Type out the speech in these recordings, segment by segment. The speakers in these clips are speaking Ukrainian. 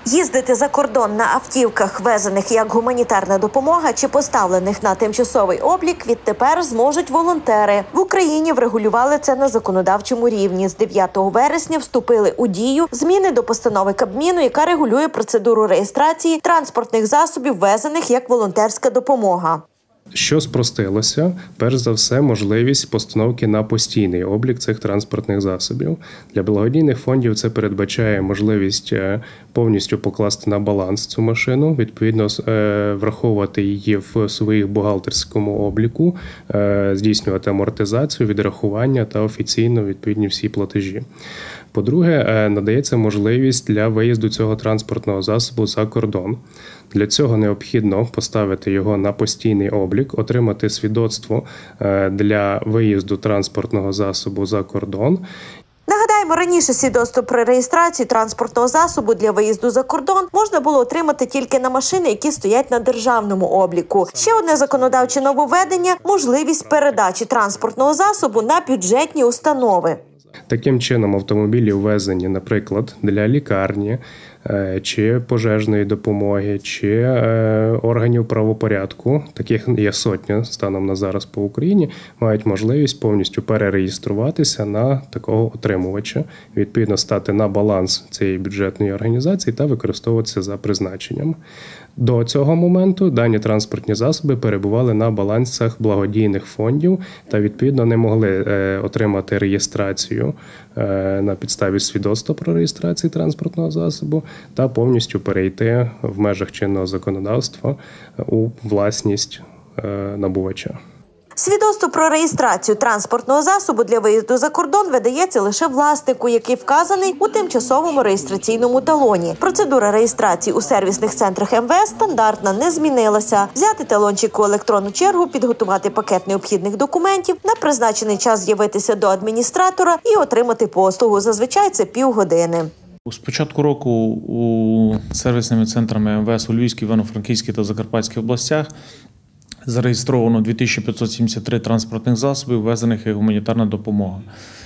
Їздити за кордон на автівках, везених як гуманітарна допомога чи поставлених на тимчасовий облік, відтепер зможуть волонтери. В Україні врегулювали це на законодавчому рівні. З 9 вересня вступили у дію зміни до постанови Кабміну, яка регулює процедуру реєстрації транспортних засобів, везених як волонтерська допомога. Що спростилося? Перш за все, можливість постановки на постійний облік цих транспортних засобів. Для благодійних фондів це передбачає можливість повністю покласти на баланс цю машину, відповідно враховувати її в своїх бухгалтерському обліку, здійснювати амортизацію, відрахування та офіційно відповідні всі платежі. По-друге, надається можливість для виїзду цього транспортного засобу за кордон. Для цього необхідно поставити його на постійний облік, отримати свідоцтво для виїзду транспортного засобу за кордон. Нагадаємо, раніше свідоцтво про реєстрацію транспортного засобу для виїзду за кордон можна було отримати тільки на машини, які стоять на державному обліку. Ще одне законодавче нововведення – можливість передачі транспортного засобу на бюджетні установи. Таким чином, автомобілі ввезені, наприклад, для лікарні, чи пожежної допомоги, чи органів правопорядку, таких є сотня станом на зараз по Україні, мають можливість повністю перереєструватися на такого отримувача, відповідно стати на баланс цієї бюджетної організації та використовуватися за призначенням. До цього моменту дані транспортні засоби перебували на балансах благодійних фондів та, відповідно, не могли отримати реєстрацію на підставі свідоцтва про реєстрацію транспортного засобу та повністю перейти в межах чинного законодавства у власність набувача. Свідоцтво про реєстрацію транспортного засобу для виїзду за кордон видається лише власнику, який вказаний у тимчасовому реєстраційному талоні. Процедура реєстрації у сервісних центрах МВС стандартна, не змінилася. Взяти талончик у електронну чергу, підготувати пакет необхідних документів, на призначений час з'явитися до адміністратора і отримати послугу. Зазвичай це півгодини. З початку року у сервісними центрами МВС у Львівській, Івано-Франківській та Закарпатській областях зареєстровано 2573 транспортних засобів, ввезених як гуманітарна допомога.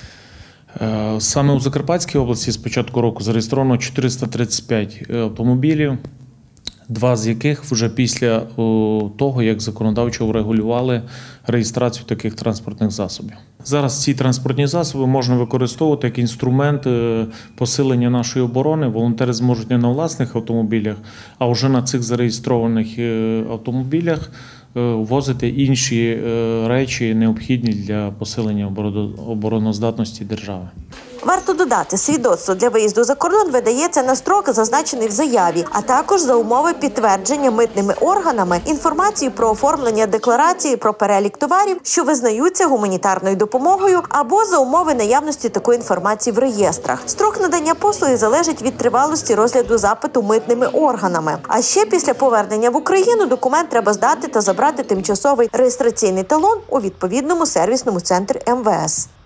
Саме у Закарпатській області з початку року зареєстровано 435 автомобілів, два з яких вже після того, як законодавчо врегулювали реєстрацію таких транспортних засобів. Зараз ці транспортні засоби можна використовувати як інструмент посилення нашої оборони. Волонтери зможуть не на власних автомобілях, а вже на цих зареєстрованих автомобілях ввозити інші речі, необхідні для посилення обороноздатності держави. Варто додати, свідоцтво для виїзду за кордон видається на строк, зазначений в заяві, а також за умови підтвердження митними органами інформації про оформлення декларації про перелік товарів, що визнаються гуманітарною допомогою, або за умови наявності такої інформації в реєстрах. Строк надання послуги залежить від тривалості розгляду запиту митними органами. А ще після повернення в Україну документ треба здати та забрати тимчасовий реєстраційний талон у відповідному сервісному центрі МВС.